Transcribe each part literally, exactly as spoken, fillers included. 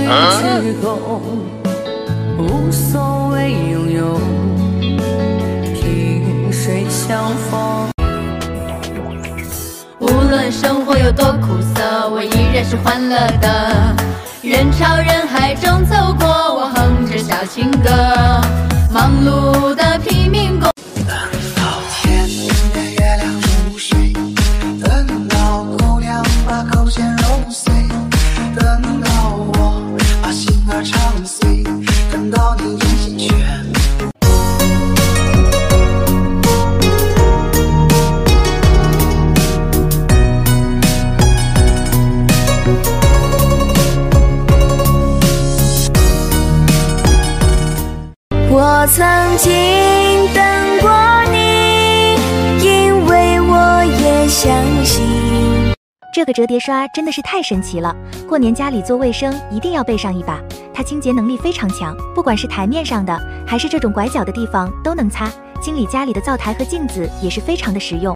之后，无所谓拥有，萍水相逢。 无论生活有多苦涩，我依然是欢乐的。人潮人海中走过，我哼着小情歌，忙碌的贫民工。 我曾经等过你，因为我也相信。 这个折叠刷真的是太神奇了，过年家里做卫生一定要备上一把，它清洁能力非常强，不管是台面上的，还是这种拐角的地方都能擦。清理家里的灶台和镜子也是非常的实用。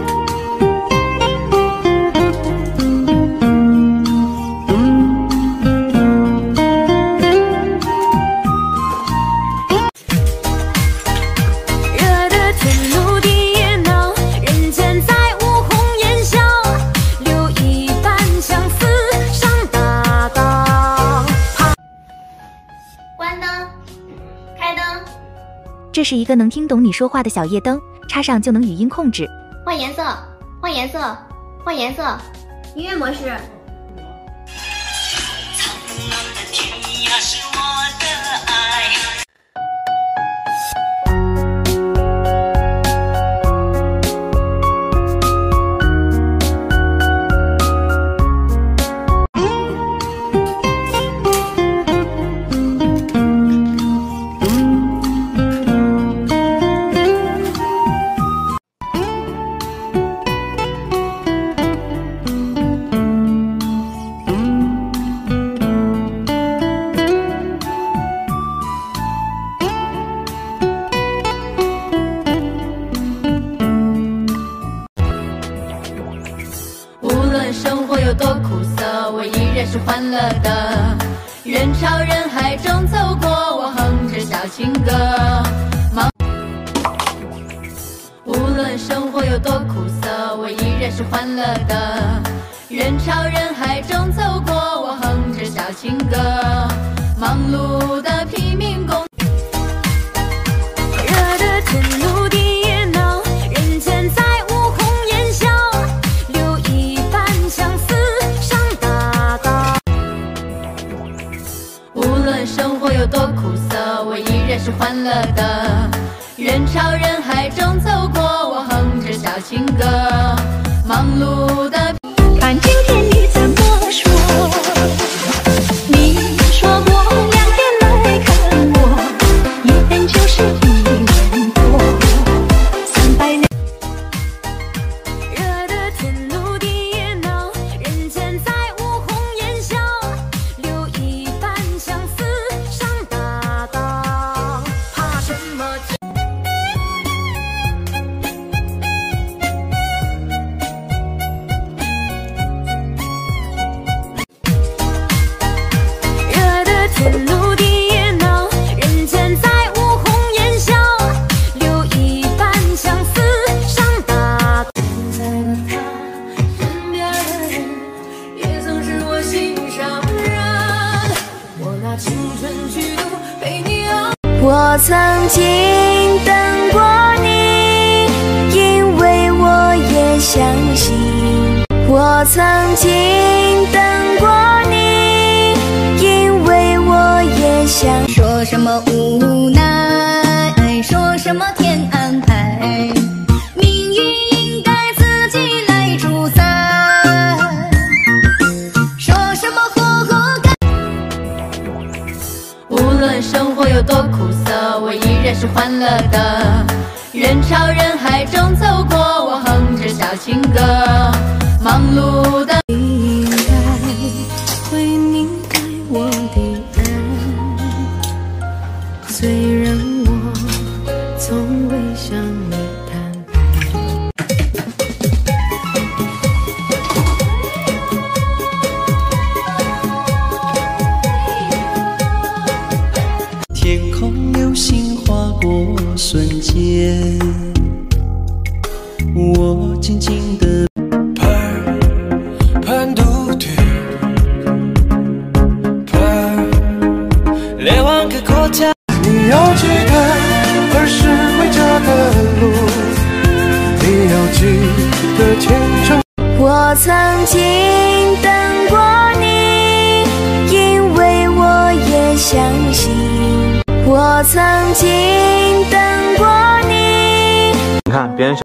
这是一个能听懂你说话的小夜灯，插上就能语音控制。 换颜色，换颜色，换颜色，音乐模式。苍茫的天涯是我的爱。 生活有多苦涩，我依然是欢乐的。人潮人海中走过，我哼着小情歌。忙，无论生活有多苦涩，我依然是欢乐的。人潮人海中走过，我哼着小情歌。忙碌的贫民工。 生活有多苦涩，我依然是欢乐的。人潮人海中走过，我哼着小情歌。忙碌的， 看今天你怎么说？你说过两天来看我，一天就是一年多，三百年。热的天怒地也闹，人间再无红颜笑，留一半相思。 天怒地也闹，人间再无红颜笑，留一半相思上大。现在的他，身边的人，也曾是我心上人。我拿青春去赌，陪你熬。我曾经等过你，因为我也相信。我曾经等过你。 想说什么无奈，说什么天安排，命运应该自己来主宰。说什么活活该。 无论生活有多苦涩，我依然是欢乐的。人潮人海中走过，我哼着小情歌。忙碌的。 应该会明白我的。 虽然我从未向你坦白， 瞬间，我静静地盘独腿，盘连往个国家。你要记得儿时回家的路，你要记得天长。 我曾经等过你，因为我也相信。我曾经等过你。 你看别人。